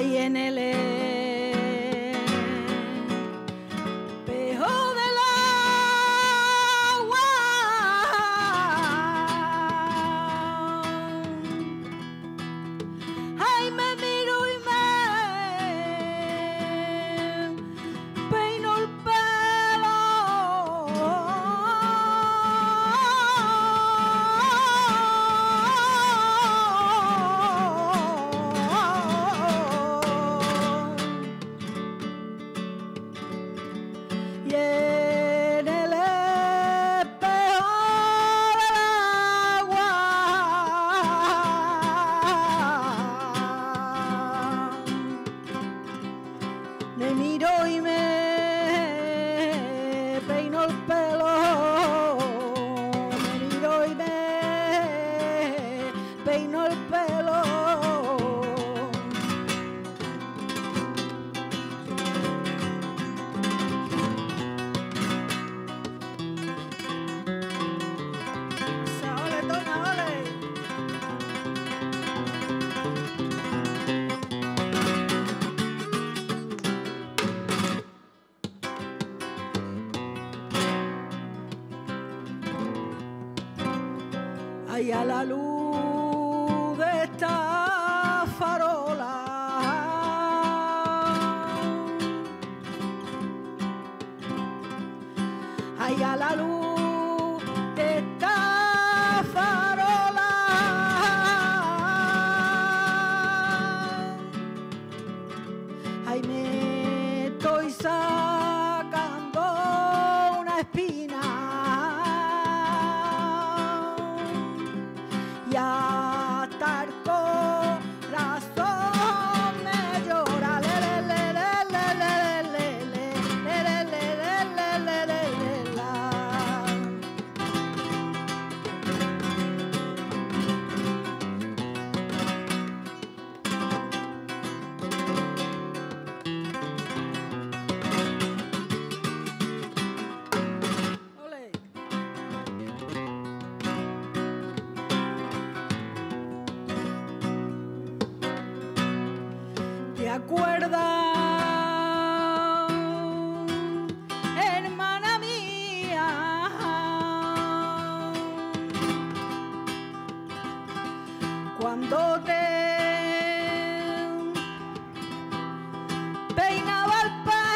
ahí en el espejo del agua. Ay, me miro y me peino el pelo. Y en el espejo del agua me miro y me peino el pelo. Me miro y me peino el pelo. Ole, Toña, ole. Ay, a la luz de esta farola, ay, a la luz de esta farola, ay, me estoy sacando una espina. Y hasta el corazón me llora. Le, le, le, le, le, le, le, le, le, le, le, le, le, la. Ole. ¿Te acuerdas, hermana mía, cuando te peinaba el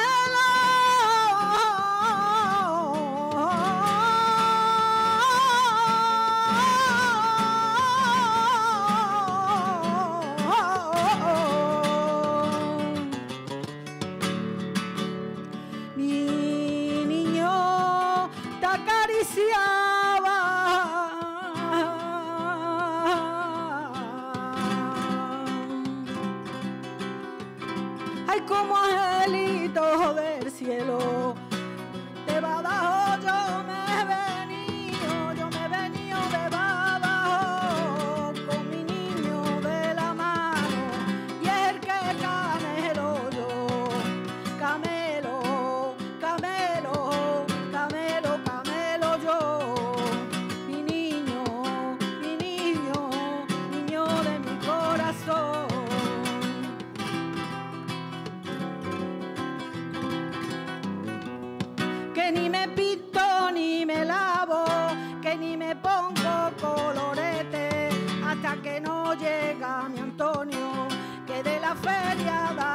mi niño te acariciaba? Ay, como angelito del cielo, de Badajoz yo me he venido de Badajoz con mi niño de la mano, y el que camelo yo, camelo, camelo, camelo, camelo yo, mi niño, niño de mi corazón. Que ni me pinto ni me lavo, que ni me pongo colorete, hasta que no llega mi Antonio, que de la feria da